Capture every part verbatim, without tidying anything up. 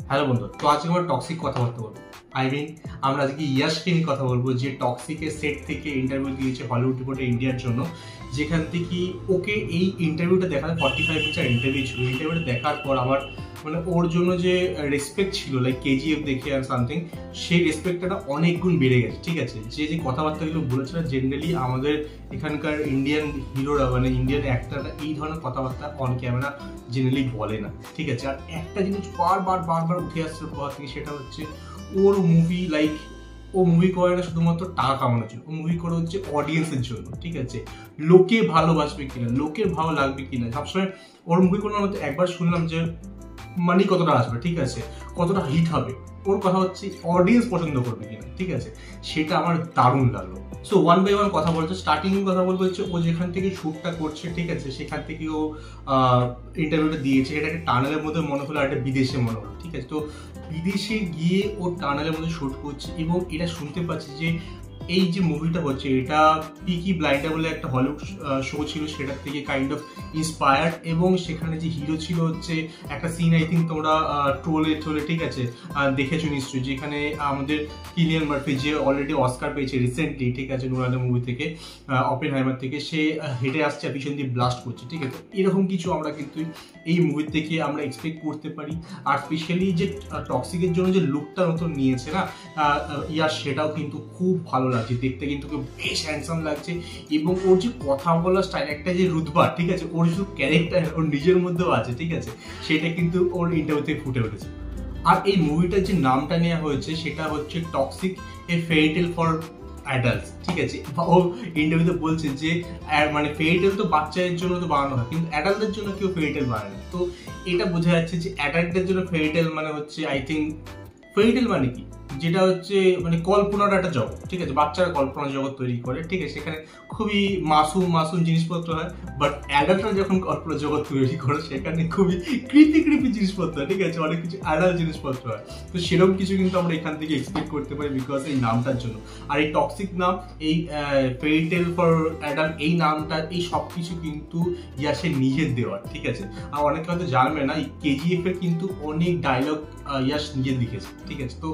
Hello বন্ধু, তো আজকে আমরা টক্সিক কথাবার্তা বলবো। আই মিন আমরা আজকে ইয়াশকে নিয়ে কথা বলবো, যে টক্সিকের সেট থেকে ইন্টারভিউ দিয়েছে হলিউড রিপোর্টে ইন্ডিয়ার জন্য, যেখান থেকে ওকে এই ইন্টারভিউটা দেখার ফর্টি ফাইভ মিনিটের ইন্টারভিউ ছিল। ইন্টারভিউটা দেখার পর আমার মানে ওর জন্য যে রেসপেক্ট ছিল, লাইক কেজিএফ দেখে আর সামথিং, সেই রেসপেক্টটা অনেক গুণ বেড়ে গেছে। ঠিক আছে, যে যে কথাবার্তাগুলো বলেছিল জেনারেলি আমাদের এখানকার ইন্ডিয়ান হিরোরা মানে ইন্ডিয়ান অ্যাক্টাররা এই ধরনের কথাবার্তা অন ক্যামেরা জেনারেলি বলে না। ঠিক আছে, আর একটা জিনিস বারবার বারবার উঠে আসছে পর থেকে, সেটা হচ্ছে ওর মুভি লাইক ও মুভি করে না শুধুমাত্র টাকা কামানোর জন্য, ও মুভি করে হচ্ছে অডিয়েন্সের জন্য। ঠিক আছে, লোকে ভালোবাসবে কিনা, লোকের ভালো লাগবে কিনা, সবসময় ওর মুভি করার মধ্যে একবার শুনলাম যে মানি কতটা আসবে, ঠিক আছে, কতটা হিট হবে, ওর কথা হচ্ছে অডিয়েন্স পছন্দ করবে কিনা। ঠিক আছে, সেটা আমার দারুণ লাগলো। সো ওয়ান বাই ওয়ান কথা বলছে, স্টার্টিং কথা বলবো হচ্ছে ও যেখান থেকে শ্যুটটা করছে, ঠিক আছে, সেখান থেকে ও ইন্টারভিউটা দিয়েছে, এটা একটা টানেলের মধ্যে মনে হলো, আর একটা বিদেশে মনে হলো। ঠিক আছে, তো বিদেশে গিয়ে ও টানেলের মধ্যে শ্যুট করছে এবং এটা শুনতে পাচ্ছি যে এই যে মুভিটা হচ্ছে এটা পিকি ব্লাইন্ডার বলে একটা হলিউড শো ছিল, সেটার থেকে কাইন্ড অফ ইন্সপায়ার্ড। এবং সেখানে যে হিরো ছিল হচ্ছে একটা সিন, আই থিঙ্ক তোমরা ট্রোলে ট্রোলে ঠিক আছে দেখেছো নিশ্চয়ই, যেখানে আমাদের কিলিয়ান মার্ফি যে অলরেডি অস্কার পেয়েছে রিসেন্টলি, ঠিক আছে, নুরানা মুভি থেকে, অপেনহাইমার থেকে, সে হেঁটে আসছে পিছন দিয়ে ব্লাস্ট করছে। ঠিক আছে, এরকম কিছু আমরা কিন্তু এই মুভি থেকে আমরা এক্সপেক্ট করতে পারি। আর স্পেশালি যে টক্সিকের জন্য যে লুকটা নতুন নিয়েছে না ইয়ার, সেটাও কিন্তু খুব ভালো লাগছে দেখতে, কিন্তু বেশ হ্যান্ডসাম লাগছে। এবং ওর যে কথা বলার স্টাইল, একটা যে রুতবা, ঠিক আছে, ওর যে ক্যারেক্টার ওর নিজের মধ্যেও আছে, ঠিক আছে, সেটা কিন্তু ওর ইন্টারভিউ থেকে ফুটে উঠেছে। আর এই মুভিটার যে নামটা নেওয়া হয়েছে সেটা হচ্ছে Toxic a fairytale for adults. ঠিক আছে, ও ইন্টারভিউতে বলছে যে মানে ফেয়ারিটেল তো বাচ্চাদের জন্য তো বানানো হয়, কিন্তু অ্যাডাল্টদের জন্য কেউ ফেয়ারিটেল বানায় না। তো এটা বোঝা যাচ্ছে যে অ্যাডাল্টদের জন্য ফেয়ারিটেল মানে হচ্ছে, আই থিঙ্ক ফেয়ারিটেল মানে কি, যেটা হচ্ছে মানে কল্পনার একটা জগৎ। ঠিক আছে, বাচ্চারা কল্পনার জগৎ তৈরি করে, ঠিক আছে, সেখানে খুবই মাসুম মাসুম জিনিসপত্র হয়। বাট অ্যাডাল্টরা যখন কল্পনার জগৎ তৈরি করে সেখানে খুবই কৃপি কৃপি জিনিসপত্র হয়, ঠিক আছে, অনেক কিছু অ্যাডাল্ট জিনিসপত্র হয়। তো সেরকম কিছু কিন্তু আমরা এখান থেকে এক্সপেক্ট করতে পারি বিকজ এই নামটার জন্য। আর এই টক্সিক নাম, এই ফেয়ারিটেল ফর অ্যাডাল্ট, এই নামটা, এই সব কিছু কিন্তু ইয়াশের নিজের দেওয়ার। ঠিক আছে, আর অনেকে হয়তো জানবে না, এই কেজিএফ এর কিন্তু অনেক ডায়লগ ইয়াশ নিজে লিখেছে। ঠিক আছে, তো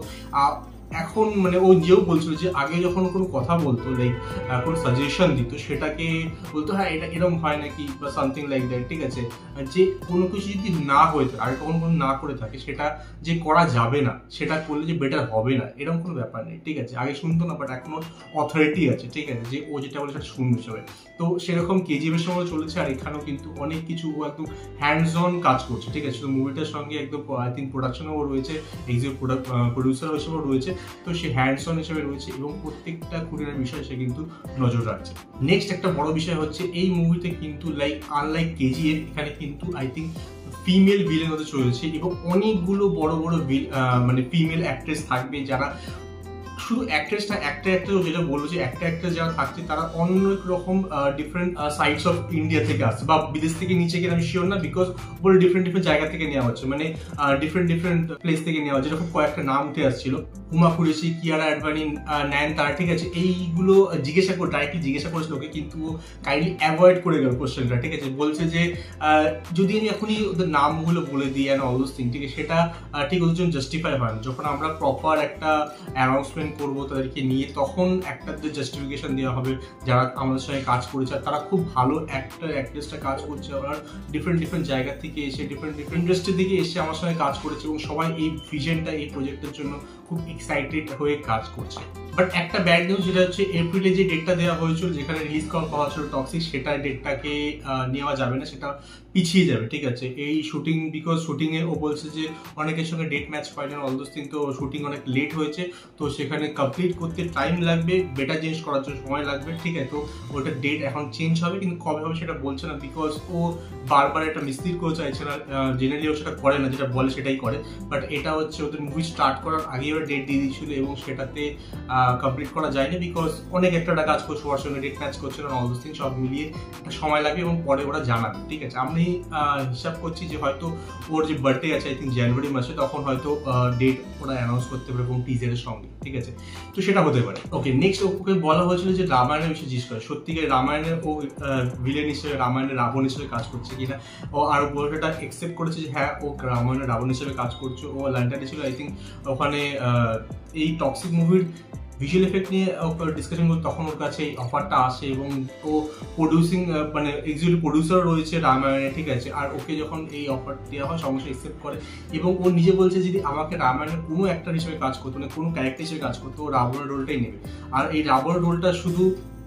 এখন মানে ও যেও বলছিল যে আগে যখন কোনো কথা বলতো, লাইক কোনো সাজেশন দিত, সেটাকে বলতো হ্যাঁ এটা এরকম হয় নাকি বা সামথিং লাইক দ্যাট। ঠিক আছে, যে কোনো কিছু যদি না হয়ে থাকে, আগে কখন কোনো না করে থাকে, সেটা যে করা যাবে না, সেটা করলে যে বেটার হবে না, এরকম কোনো ব্যাপার নেই। ঠিক আছে, আগে শুনতো না, বাট এখন ওর অথরিটি আছে। ঠিক আছে, যে ও যেটা বলে সেটা শুনবে সবাই। তো সেরকম কেজিএফের সঙ্গে চলেছে, আর এখানেও কিন্তু অনেক কিছু ও একদম হ্যান্ডস অন কাজ করছে। ঠিক আছে, তো মুভিটার সঙ্গে একদম আই থিঙ্ক প্রোডাকশনও রয়েছে, এক্সিকিউটিভ প্রডিউসার হিসেবেও রয়েছে, তো সে হ্যান্ডস অন হিসেবে রয়েছে এবং প্রত্যেকটা খুঁটিনার বিষয় সে কিন্তু নজর রাখছে। নেক্সট একটা বড় বিষয় হচ্ছে এই মুভিতে কিন্তু লাইক আনলাইক কেজিএফ, এখানে কিন্তু আই থিঙ্ক ফিমেল ভিলেন হতে চলেছে এবং অনেকগুলো বড় বড় মানে ফিমেল অ্যাক্ট্রেস থাকবে, যারা শুধু অ্যাক্ট্রেস না, একটা অ্যাক্টর যেটা বললো যে একটা অ্যাক্টর যারা থাকছে তারা অনেক রকম ডিফারেন্ট সাইডস অফ ইন্ডিয়া থেকে আসছে বা বিদেশ থেকে নিচে কিনা আমি শিওর না, বিকজ বলে ডিফারেন্ট ডিফারেন্ট জায়গা থেকে নেওয়া হচ্ছে, মানে ডিফারেন্ট ডিফারেন্ট প্লেস থেকে নেওয়া হচ্ছে। যেরকম কয়েকটা নাম উঠে আসছিল, হুমা কুরেশি, কিয়ারা অ্যাডভানি, ন্যান তারা। ঠিক আছে, এইগুলো জিজ্ঞাসা করে ডাইরেক্টলি জিজ্ঞাসা করেছিল ওকে, কিন্তু কাইন্ডলি অ্যাভয়েড করে গেল কোশ্চেনটা। ঠিক আছে, বলছে যে যদি আমি এখনই ওদের নামগুলো বলে দিই অ্যান্ড অল দোজ থিং, ঠিক আছে, সেটা ঠিক ওদের জন্য জাস্টিফাই হয় না। যখন আমরা প্রপার একটা অ্যানাউন্সমেন্ট করবো তাদেরকে নিয়ে, তখন একটা যে জাস্টিফিকেশন দেওয়া হবে যারা আমাদের সঙ্গে কাজ করেছে, আর তারা খুব ভালো অ্যাক্টর অ্যাক্ট্রেসটা কাজ করছে, আর ডিফারেন্ট ডিফারেন্ট জায়গা থেকে এসে ডিফারেন্ট ডিফারেন্ট ইন্ডাস্ট্রি থেকে এসে আমার সঙ্গে কাজ করেছে এবং সবাই এই ভিশনটা, এই প্রজেক্টের জন্য খুব এক্সাইটেড হয়ে কাজ করছে। বাট একটা ব্যাড নিউজ, যেটা হচ্ছে এপ্রিলে যে ডেটটা দেওয়া হয়েছিল, যেখানে রিলিজ করা কথা ছিল টক্সিক, সেটা ডেটটাকে নেওয়া যাবে না, সেটা পিছিয়ে যাবে। ঠিক আছে, এই শুটিং, বিকজ শুটিং এ ও বলছে যে অনেকের সঙ্গে ডেট ম্যাচ হয় না, অল দোজ থিং, তো শুটিং অনেক লেট হয়েছে, তো সেখানে কমপ্লিট করতে টাইম লাগবে, বেটার জিনিস করার জন্য সময় লাগবে। ঠিক আছে, তো ওটার ডেট এখন চেঞ্জ হবে, কিন্তু কবে হবে সেটা বলছে না, বিকজ ও বারবার একটা মিস্ত্রির করে চাইছে না, জেনারেলি ও সেটা করে না, যেটা বলে সেটাই করে। বাট এটা হচ্ছে ওদের মুভি স্টার্ট করার আগেই ওরা ডেট দিয়ে দিয়েছিল এবং সেটাতে কমপ্লিট করা যায়নি, বিকজ অনেক একটা কাজ করছে, ওর সঙ্গে ডেট ম্যাচ করছিল, অল দিস থিং সব মিলিয়ে একটা সময় লাগবে এবং পরে ওরা জানাবে, ঠিক আছে। আমি হিসাব করছি যে হয়তো ওর যে বার্থডে আছে আই থিঙ্ক জানুয়ারি মাসে, তখন হয়তো ডেট ওরা অ্যানাউন্স করতে পারে এবং টিজারের সঙ্গে, ঠিক আছে, তো সেটা হতে পারে। ওকে, নেক্সট ওকে বলা হয়েছিল যে রামায়ণের বিষয়ে জিজ্ঞেস করে, সত্যিকার রামায়ণের ও ভিলেন হিসেবে, রামায়ণের রাবণ হিসেবে কাজ করছে কিনা। ও আর বলটা একসেপ্ট করেছে যে হ্যাঁ ও রামায়ণের রাবণ হিসেবে কাজ করছে। ও লাইনটা ছিল আই থিঙ্ক ওখানে এই টক্সিক মুভির ভিজুয়াল এফেক্ট নিয়ে ডিসকাশন করতে, তখন ওর কাছে এই অফারটা আসে এবং ও প্রডিউসিং মানে এক্সিকিউটিভ প্রডিউসার রয়েছে রামায়ণে, ঠিক আছে। আর ওকে যখন এই অফার দেওয়া হয় সমস্যা একসেপ্ট করে এবং ও নিজে বলছে যদি আমাকে রামায়ণের কোনো অ্যাক্টর হিসেবে কাজ করতো না, কোনো ক্যারেক্টার হিসেবে কাজ করতো, ও রাবণের রোলটাই নেবে। আর এই রাবণের রোলটা শুধু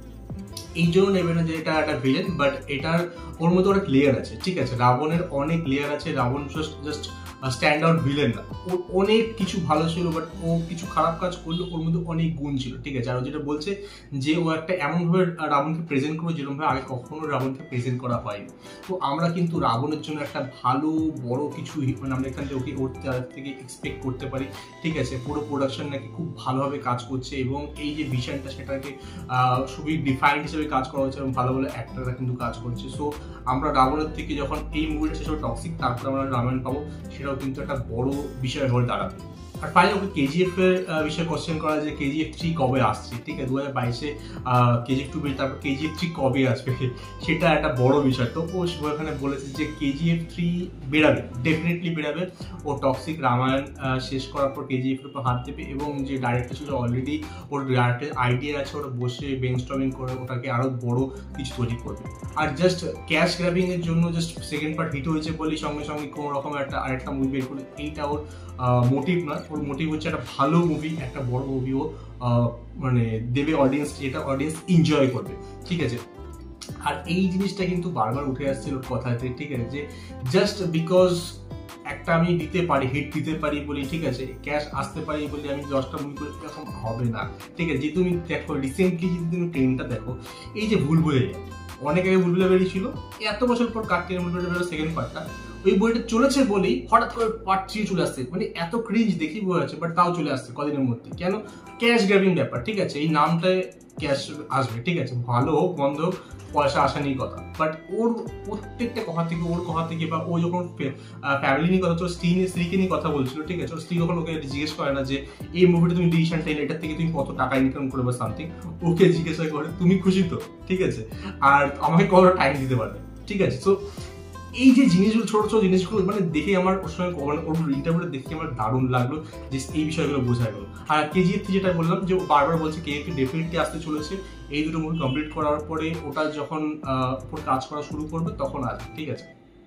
এই জন্য নেবে না যে এটা একটা ভিলেন, বাট এটার ওর মধ্যে অনেক লেয়ার আছে, ঠিক আছে। রাবণের অনেক লেয়ার আছে, Ravan just just stand out villain না, ওর অনেক কিছু ভালো ছিল, বাট ও কিছু খারাপ কাজ করলো, ওর মধ্যে অনেক গুণ ছিল, ঠিক আছে। আর যেটা বলছে যে ও একটা এমনভাবে রাবণকে প্রেজেন্ট করবে যেরকমভাবে আগে কখনো রাবণকে প্রেজেন্ট করা হয়নি। তো আমরা কিন্তু রাবণের জন্য একটা ভালো বড় কিছু মানে আমরা এখান থেকে ওকে ওর থেকে এক্সপেক্ট করতে পারি, ঠিক আছে। পুরো প্রোডাকশন নাকি খুব ভালোভাবে কাজ করছে এবং এই যে ভিশনটা সেটাকে খুবই ডিফাইন্ড হিসেবে কাজ করা হচ্ছে এবং ভালো ভালো অ্যাক্টররা কিন্তু কাজ করছে। সো আমরা রাবণের থেকে যখন এই মুভিটা শেষ হবে টক্সিক, তারপরে আমরা রামায়ণ পাবো, সেটাও কিন্তু একটা বড় বিষয় হয়ে দাঁড়াবে। আর ফাইনালি ওকে কেজিএফ এর বিষয়ে কোশ্চেন করা যে কেজিএফ থ্রি কবে আসছে, ঠিক আছে। দু হাজার বাইশে কেজিএফ টু বের, তারপর কেজিএফ থ্রি কবে আসবে, সেটা একটা বড় বিষয়। তো ও ওখানে বলেছে যে কেজিএফ থ্রি বেরাবে, ডেফিনেটলি বেরাবে। ও টক্সিক রামায়ণ শেষ করার পর কেজিএফ এর উপর হাত দেবে এবং যে ডাইরেক্টর ছিল অলরেডি ওর ডাইরেক্টের আইডিয়া আছে, ওটা বসে ব্রেইনস্টর্মিং করে ওটাকে আরো বড় কিছু তৈরি করবে। আর জাস্ট ক্যাশ গ্র্যাবিং এর জন্য জাস্ট সেকেন্ড পার্ট হিট হয়েছে বলেই সঙ্গে সঙ্গে কোনো রকম একটা আরেকটা মুভি বের করে, এইটা ওর মোটিভ নয়। ওর মোটিভ হচ্ছে একটা ভালো মুভি, একটা বড় মুভি ও মানে দেবে অডিয়েন্স, যেটা অডিয়েন্স এনজয় করবে, ঠিক আছে। আর এই জিনিসটা কিন্তু বারবার উঠে আসছিল ওর কথাতে, ঠিক আছে, যে জাস্ট বিকজ একটা আমি দিতে পারি, হিট দিতে পারি বলি, ঠিক আছে, ক্যাশ আসতে পারি বলি আমি দশটা মুভি করে, এরকম হবে না, ঠিক আছে। যে তুমি দেখো রিসেন্টলি যদি তুমি ট্রেনটা দেখো, এই যে ভুল ভুলে যায়, অনেক আগে ভুল ভুলে বেরিয়েছিল, এত বছর পর কার্তিকের ভুল ভুলে বেরো সেকেন্ড পার্টটা, ওই বইটা চলেছে বলেই হঠাৎ করে পার্ট থ্রি চলে আসছে, মানে এত ক্রিঞ্জ দেখি বই আছে, বাট তাও চলে আসছে কদিনের মধ্যে। কেন? ক্যাশ গ্র্যাবিং ব্যাপার, ঠিক আছে। এই নামটায় ক্যাশ আসবে, ঠিক আছে, ভালো হোক মন্দ হোক, পয়সা আসা নিয়ে কথা, বাট ওর প্রত্যেকটা কথা থেকে, ওর কথা থেকে, বা ও যখন ফ্যামিলি নিয়ে কথা, তোর স্ত্রী নিয়ে স্ত্রীকে নিয়ে কথা বলছিল, ঠিক আছে, ওর স্ত্রী যখন ওকে জিজ্ঞেস করে না যে এই মুভিটা তুমি ডিসিশন টেন, এটার থেকে তুমি কত টাকা ইনকাম করবে বা সামথিং, ওকে জিজ্ঞাসা করে তুমি খুশি তো, ঠিক আছে, আর আমাকে কত টাইম দিতে পারবে, ঠিক আছে। সো এই যে জিনিসগুলো, ছোট ছোট জিনিসগুলো মানে দেখে আমার ওর সঙ্গে ওর ইন্টারভিউটা দেখে আমার দারুণ লাগলো যে এই বিষয়গুলো বোঝা গেলো। আর কেজিএফ যেটা বললাম যে বারবার বলছে কেজিএফ ডেফিনেটলি আসতে চলেছে, এই দুটো মুভি কমপ্লিট করার পরে ওটা যখন উপর কাজ করা শুরু করবে তখন আসবে, ঠিক আছে।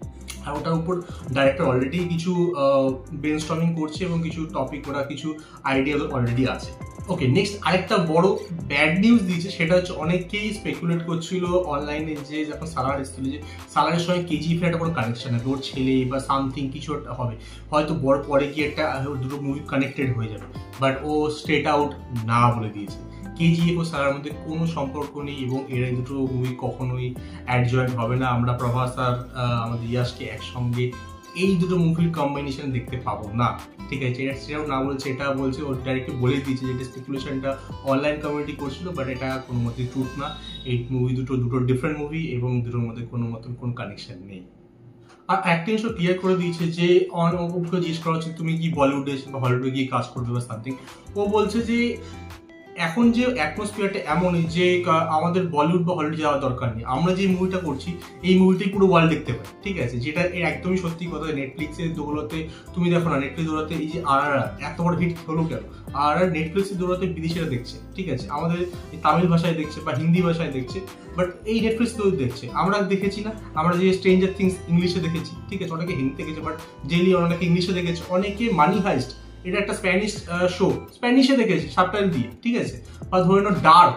আর ওটার উপর ডাইরেক্টর অলরেডি কিছু ব্রেইনস্টর্মিং করছে এবং কিছু টপিক, ওরা কিছু আইডিয়া অলরেডি আছে। ওকে, নেক্সট আরেকটা বড় ব্যাড নিউজ দিয়েছে, সেটা হচ্ছে অনেকেই স্পেকুলেট করছিল অনলাইনে যে যখন সালার এসেছিল যে সালারের সঙ্গে কেজিএফ এর একটা কোনো কানেকশন আছে, ওর ছেলে বা সামথিং কিছু একটা হবে, হয়তো বড় পরে গিয়ে একটা দুটো মুভি কানেক্টেড হয়ে যাবে, বাট ও স্ট্রেট আউট না বলে দিয়েছে। কেজিএফ ও সালার মধ্যে কোনো সম্পর্ক নেই এবং এরা দুটো মুভি কখনোই অ্যাডজয়েন্ট হবে না। আমরা প্রভাস আর আমাদের ইয়াশকে একসঙ্গে এই দুটো মুভির কম্বিনেশন দেখতে পাবো না, ঠিক আছে। এটা সেটাও না বলছে, এটা বলছে ও ডাইরেক্টলি বলে দিয়েছে যে স্পেকুলেশনটা অনলাইন কমিউনিটি করছিল, বাট এটা কোনো মতে ট্রুথ না। এই মুভি দুটো দুটো ডিফারেন্ট মুভি এবং দুটোর মধ্যে কোনো মতন কোনো কানেকশন নেই। আর একটা জিনিস ক্লিয়ার করে দিয়েছে যে ওকে জিজ্ঞেস করা হচ্ছে তুমি কি বলিউডে বা হলিউডে গিয়ে কাজ করবে বা সামথিং, ও বলছে যে এখন যে অ্যাটমসফিয়ারটা এমনই যে আমাদের বলিউড বা হলিউড যাওয়ার দরকার নেই, আমরা যে মুভিটা করছি এই মুভিটাই পুরো ওয়ার্ল্ড দেখতে পাই, ঠিক আছে। যেটা একদমই সত্যি কথা। নেটফ্লিক্সের দৌলতে তুমি দেখো না, নেটফ্লিক্স দৌলতে এই যে আর আর এত বড় হিট হলো কেন, আর আর নেটফ্লিক্সের দৌলতে বিদেশিরা দেখছে, ঠিক আছে, আমাদের তামিল ভাষায় দেখছে বা হিন্দি ভাষায় দেখছে, বাট এই নেটফ্লিক্স দৌলত দেখছে। আমরা দেখেছি না, আমরা যে স্ট্রেঞ্জার থিংস ইংলিশে দেখেছি, ঠিক আছে, অনেকে হিন্দি দেখেছে, বাট ডেইলি অনেকে ইংলিশে দেখেছে, অনেকে মানি হাইস্ট এটা একটা স্প্যানিশ শো স্প্যানিশে দেখেছি সাবটাইটেল দিয়ে, ঠিক আছে, বা ধরে নাও ডার্ক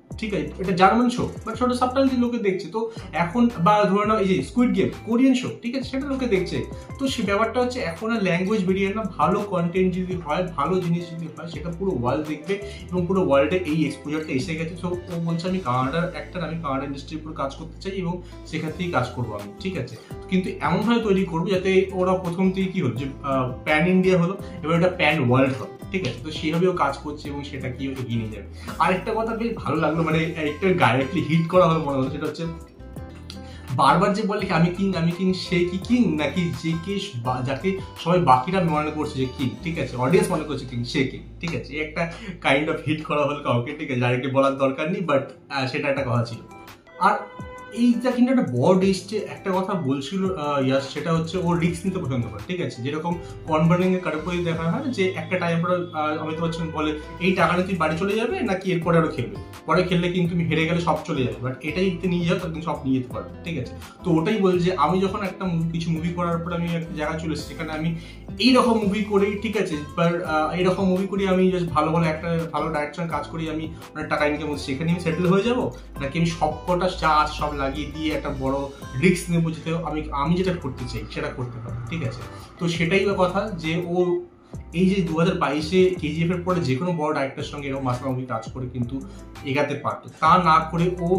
ঠিক আছে, এটা জার্মান শো বাট ছোট সাবটাইটেল দিয়ে লোকে দেখছে। তো এখন বা ধরে নাও এই যে স্কুইড গেম কোরিয়ান শো, ঠিক আছে, সেটা লোকে দেখছে। তো সে ব্যাপারটা হচ্ছে এখন আর ল্যাঙ্গুয়েজ বেরিয়ে না, ভালো কন্টেন্ট যদি হয়, ভালো জিনিস যদি হয়, সেটা পুরো ওয়ার্ল্ড দেখবে এবং পুরো ওয়ার্ল্ডে এই এক্সপোজারটা এসে গেছে। তো ও বলছে আমি কানাডার অ্যাক্টর, আমি কানাডা ইন্ডাস্ট্রির উপর কাজ করতে চাই এবং সেখান থেকেই কাজ করবো আমি, ঠিক আছে। কিন্তু এমনভাবে তৈরি করবো যাতে ওরা প্রথম থেকে কি হলো যে প্যান ইন্ডিয়া হলো, এবার এটা প্যান ওয়ার্ল্ড হলো, ঠিক আছে। তো সেইভাবেও কাজ করছে এবং সেটা কি এগিয়ে নিয়ে যাবে। আর একটা কথা বেশ ভালো লাগলো, মানে একটা ডাইরেক্টলি হিট করা হলো মনে হলো, সেটা হচ্ছে বারবার যে বলে আমি কিং আমি কিং, সে কি কিং নাকি যে কে যাকে সবাই বাকিরা মনে করছে যে কিং, ঠিক আছে, অডিয়েন্স মনে করছে কিং, সে কিং, ঠিক আছে। একটা কাইন্ড অফ হিট করা হলো কাউকে, ঠিক আছে, ডাইরেক্টলি বলার দরকার নেই, বাট সেটা একটা কথা ছিল। আর এইটা কিন্তু একটা বড় এসছে, একটা কথা বলছিল ইয়াস, সেটা হচ্ছে ও রিস্ক নিতে পছন্দ করে, ঠিক আছে। যেরকম কনভার্টিং এর কাটাপোই দেখা হয় যে একটা টাইম পরে অমিতাভ বচ্চন বলে এই টাকা নিয়ে তুই বাড়ি চলে যাবে নাকি এরপরে আরো খেলবে, পরে খেললে কিন্তু তুমি হেরে গেলে সব চলে যাবে, বাট এটাই নিয়ে যাও তখন সব নিয়ে যেতে পারবে, ঠিক আছে। তো ওটাই বলছে যে আমি যখন একটা কিছু মুভি করার পর আমি একটা জায়গায় চলে এসেছি, সেখানে আমি এইরকম মুভি করি, ঠিক আছে, বাট এইরকম মুভি করি আমি জাস্ট ভালো ভালো একটা ভালো ডাইরেকশন কাজ করি, আমি অনেক টাকা ইনকাম করছি, সেখানে আমি সেটেল হয়ে যাবো নাকি আমি সব কটা চার্জ সব লাগিয়ে দিয়ে একটা বড় রিস্ক নেবো যেতে আমি আমি যেটা করতে চাই সেটা করতে পারি, ঠিক আছে। তো সেটাই কথা যে ও এই যে দু হাজার বাইশে কেজিএফ এর পরে যে কোনো বড় ডাইরেক্টরের সঙ্গে এরকম মাসা মুভি কাজ করে কিন্তু এগাতে পারতো, তা না করে ও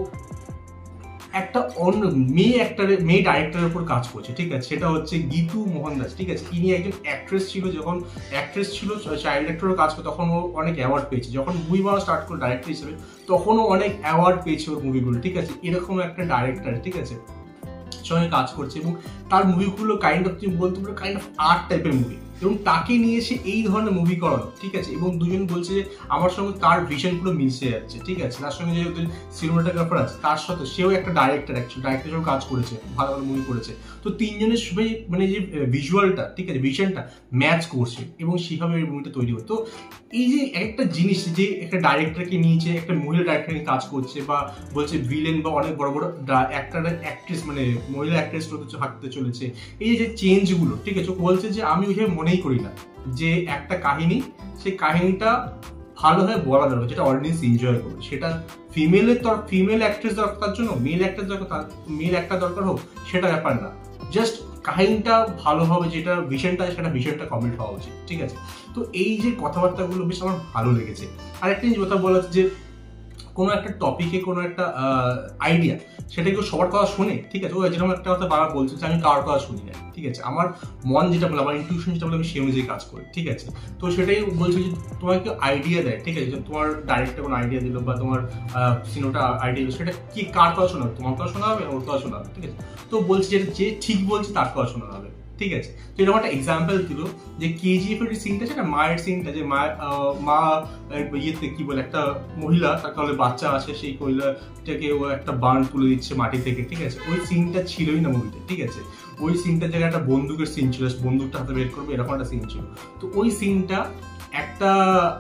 একটা অন্য মেয়ে অ্যাক্টরের মেয়ে ডাইরেক্টরের উপর কাজ করছে, ঠিক আছে। সেটা হচ্ছে গীতু মোহনদাস, ঠিক আছে। ইনি একজন অ্যাক্ট্রেস ছিল, যখন অ্যাক্ট্রেস ছিল চাইল্ড অ্যাক্টরের কাজ করে তখন ও অনেক অ্যাওয়ার্ড পেয়েছে, যখন মুভি বানানো স্টার্ট করে ডাইরেক্টর হিসেবে তখনও অনেক অ্যাওয়ার্ড পেয়েছে ওর মুভিগুলো, ঠিক আছে। এরকম একটা ডাইরেক্টর, ঠিক আছে, সঙ্গে কাজ করছে এবং তার মুভিগুলো কাইন্ড অফ তুমি বলতে পারো কাইন্ড অফ আর্ট টাইপের মুভি, এবং তাকে নিয়ে এসে এই ধরনের মুভি করানো, ঠিক আছে। এবং দুজন বলছে যে আমার সঙ্গে তার ভিশন পুরো মিশে যাচ্ছে, ঠিক আছে। তার সঙ্গে যে সিনেমাটোগ্রাফার আছে তার সাথে সেও একটা ডাইরেক্টর, অ্যাকচুয়ালি ডাইরেক্টর হিসেবে কাজ করেছে, ভালো ভালো মুভি করেছে। তো তিনজনের সবাই মানে যে ভিজুয়ালটা, ঠিক আছে, ভিশনটা ম্যাচ করছে এবং সেভাবে এই মুভিটা তৈরি হতো। তো এই যে একটা জিনিস যে একটা ডাইরেক্টরকে নিয়েছে, একটা মহিলা ডাইরেক্টরকে কাজ করছে, বা বলছে ভিলেন বা অনেক বড় বড় অ্যাক্টর অ্যাক্ট্রেস মানে মহিলা অ্যাক্ট্রেস থাকতে চলেছে, এই যে চেঞ্জগুলো, ঠিক আছে। বলছে যে আমি ওইভাবে মনেই করি না যে একটা কাহিনী, সেই কাহিনীটা ভালোভাবে বলা দরকার, যেটা অডিয়েন্স এনজয় করবে, সেটা ফিমেলের তরফ ফিমেল অ্যাক্ট্রেস দরকার তার জন্য, মেল অ্যাক্ট্রেস দরকার মেল অ্যাক্টর দরকার হোক, সেটা ব্যাপার না, জাস্ট কাহিনীটা ভালো হবে, যেটা ভিশনটা সেটা ভিশনটা কমপ্লিট হওয়া উচিত, ঠিক আছে। তো এই যে কথাবার্তাগুলো বেশ আমার ভালো লেগেছে। আর একটা জিনিস কথা বলা যে কোনো একটা টপিকে কোনো একটা আইডিয়া সেটা কেউ সবার কথা শুনে, ঠিক আছে। ও যেরকম একটা কথা বারবার বলছে যে আমি কার কথা শুনি না, ঠিক আছে, আমার মন যেটা বলে, আমার ইনটিউশন যেটা বলে আমি সেই অনুযায়ী কাজ করি, ঠিক আছে। তো সেটাই বলছে যে তোমাকে আইডিয়া দেয়, ঠিক আছে, তোমার ডাইরেক্টর কোনো আইডিয়া দিল বা তোমার সিনেমাটা আইডিয়া দিল, সেটা কি কার কথা শোনা হবে, তোমার কথা শোনা হবে ওর কথা শোনা হবে, ঠিক আছে। তো বলছে যে যে ঠিক বলছে তার কথা শোনা হবে, ঠিক আছে। তো এরকম একটা এক্সাম্পল দিল যে কেজিএফ এর সিনটা, সেটা মায়ের সিনটা, যে মা মা ইয়েতে কি বলে একটা মহিলা তার কালে বাচ্চা আছে, সেই মহিলাটাকে ও একটা বান তুলে দিচ্ছে মাটি থেকে, ঠিক আছে। ওই সিনটা ছিলই না মুভিতে, ঠিক আছে। ওই সিনটার জায়গায় একটা বন্দুকের সিন ছিল, বন্দুকটা হাতে বের করবে এরকম একটা সিন ছিল। তো ওই সিনটা একটা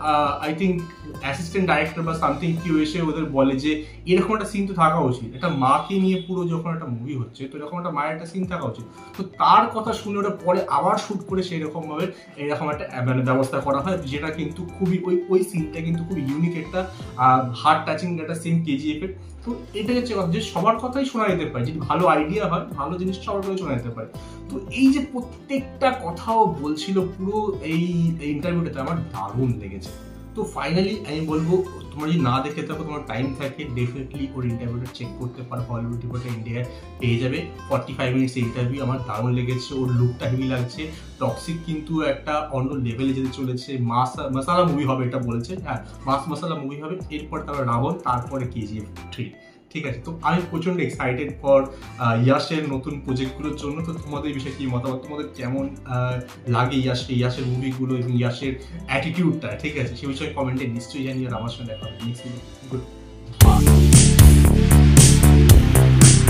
আই থিঙ্ক অ্যাসিস্ট্যান্ট ডাইরেক্টর বা সামথিং কেউ এসে ওদের বলে যে এরকম একটা সিন তো থাকা উচিত, একটা মাকে নিয়ে পুরো যখন একটা মুভি হচ্ছে তো এরকম একটা মায়ের একটা সিন থাকা উচিত। তো তার কথা শুনে ওটা পরে আবার শুট করে সেই রকম ভাবে এরকম একটা মানে ব্যবস্থা করা হয়, যেটা কিন্তু খুবই ওই ওই সিনটা কিন্তু খুব ইউনিক একটা হার্ট টাচিং একটা সিন কেজিএফ এর। তো এটা হচ্ছে যে সবার কথাই শোনা যেতে পারে, যদি ভালো আইডিয়া হয়, ভালো জিনিস সবার কথাই শোনা যেতে পারে। তো এই যে প্রত্যেকটা কথাও বলছিল পুরো এই ইন্টারভিউটাতে আমার দারুণ লেগেছে। তো ফাইনালি আমি বলবো তোমরা যদি না দেখে থাকো, তোমার টাইম থাকে, ডেফিনেটলি ওর ইন্টারভিউটা চেক করতে পারো, হলিউড রিপোর্টার ইন্ডিয়ায় পেয়ে যাবে। ফর্টি ফাইভ মিনিটস ইন্টারভিউ, আমার দারুণ লেগেছে, ওর লুকটা হেভি লাগছে। টক্সিক কিন্তু একটা অন্য লেভেলে যেতে চলেছে, মাস মশালা মুভি হবে এটা বলেছে, হ্যাঁ মাস মশালা মুভি হবে। এরপর তারপরে রাবণ, তারপরে কেজিএফ থ্রি, ঠিক আছে। তো আমি প্রচন্ড এক্সাইটেড ফর ইয়াশের নতুন প্রজেক্টগুলোর জন্য। তো তোমাদের বিষয়ে কি মতামত, তোমাদের কেমন লাগে ইয়াশকে, ইয়াশের মুভিগুলো এবং ইয়াশের অ্যাটিটিউডটা, ঠিক আছে, সে বিষয়ে কমেন্টে নিশ্চয়ই জানিয়ে। আমার সঙ্গে দেখা হবে নেক্সট ভিডিও। Good bye.